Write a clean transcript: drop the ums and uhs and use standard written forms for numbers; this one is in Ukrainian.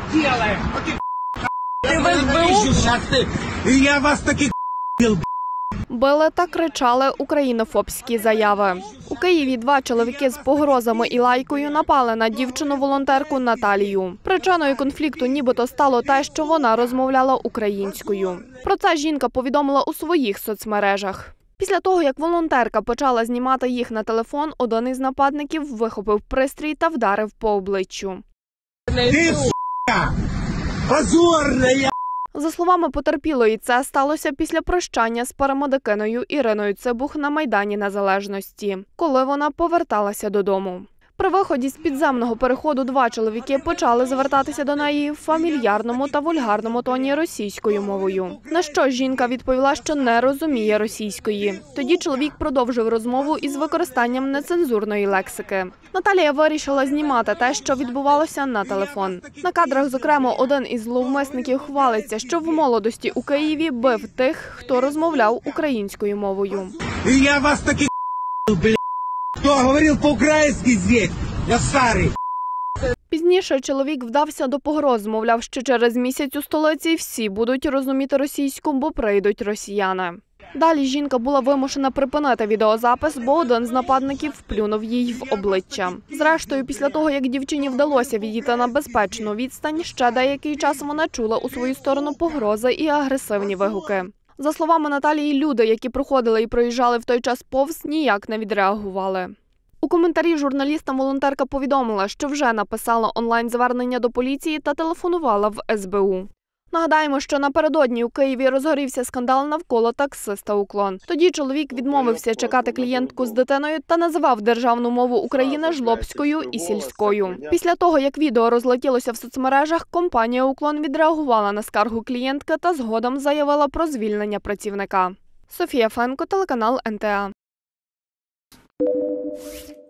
делаем? Я вас таки Били та кричали українофобські заяви. У Києві 2 чоловіки з погрозами і лайкою напали на дівчину-волонтерку Наталію. Причиною конфлікту нібито стало те, що вона розмовляла українською. Про це жінка повідомила у своїх соцмережах. Після того, як волонтерка почала знімати їх на телефон, один із нападників вихопив пристрій та вдарив по обличчю. Ти, сука! Позорна! За словами потерпілої, це сталося після прощання з парамедикиною Іриною Цибух на Майдані Незалежності, коли вона поверталася додому. При виході з підземного переходу 2 чоловіки почали звертатися до неї в фамільярному та вульгарному тоні російською мовою. На що жінка відповіла, що не розуміє російської. Тоді чоловік продовжив розмову із використанням нецензурної лексики. Наталія вирішила знімати те, що відбувалося, на телефон. На кадрах, зокрема, один із зловмисників хвалиться, що в молодості у Києві бив тих, хто розмовляв українською мовою. Я вас таки блядь! Хто говорив по-українськи здесь? Я старий. Пізніше чоловік вдався до погроз, мовляв, що через місяць у столиці всі будуть розуміти російську, бо прийдуть росіяни. Далі жінка була вимушена припинити відеозапис, бо один з нападників плюнув їй в обличчя. Зрештою, після того, як дівчині вдалося відійти на безпечну відстань, ще деякий час вона чула у свою сторону погрози і агресивні вигуки. За словами Наталії, люди, які проходили і проїжджали в той час повз, ніяк не відреагували. У коментарі журналістам волонтерка повідомила, що вже написала онлайн-звернення до поліції та телефонувала в СБУ. Нагадаємо, що напередодні у Києві розгорівся скандал навколо таксиста «Уклон». Тоді чоловік відмовився чекати клієнтку з дитиною та називав державну мову України жлобською і сільською. Після того, як відео розлетілося в соцмережах, компанія «Уклон» відреагувала на скаргу клієнтки та згодом заявила про звільнення працівника. Софія Фенко, телеканал НТА.